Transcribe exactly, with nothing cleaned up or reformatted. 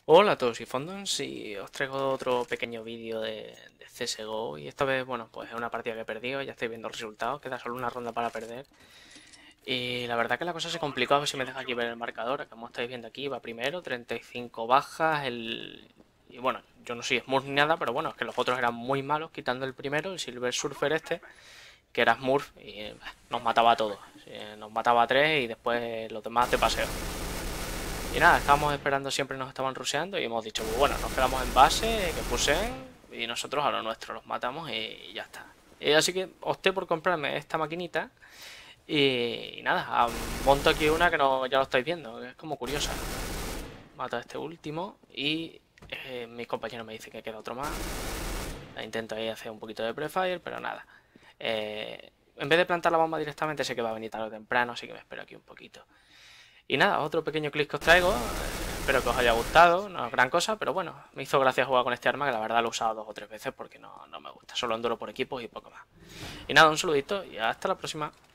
Hola a todos y Fondons, y os traigo otro pequeño vídeo de, de C S G O y esta vez, bueno, pues es una partida que he perdido, ya estáis viendo el resultado, queda solo una ronda para perder y la verdad que la cosa se complicó. A ver si me deja aquí ver el marcador, como estáis viendo aquí va primero, treinta y cinco bajas, el... y bueno, yo no soy Smurf ni nada, pero bueno, es que los otros eran muy malos, quitando el primero, el Silver Surfer este, que era Smurf y eh, nos mataba a todos, eh, nos mataba a tres y después los demás de paseo. Y nada, estábamos esperando, siempre nos estaban rusheando y hemos dicho, pues bueno, nos quedamos en base, que puseen y nosotros a lo nuestro, los matamos y ya está. Y así que opté por comprarme esta maquinita y, y nada, ah, monto aquí una que no, ya lo estáis viendo, que es como curiosa. Mato a este último y eh, mis compañeros me dicen que queda otro más. Intento ahí hacer un poquito de prefire, pero nada. Eh, en vez de plantar la bomba directamente, sé que va a venir tarde o temprano, así que me espero aquí un poquito. Y nada, otro pequeño clip que os traigo. eh, Espero que os haya gustado. No es gran cosa, pero bueno, me hizo gracia jugar con este arma, que la verdad lo he usado dos o tres veces porque no, no me gusta. Solo enduro por equipos y poco más. Y nada, un saludito y hasta la próxima.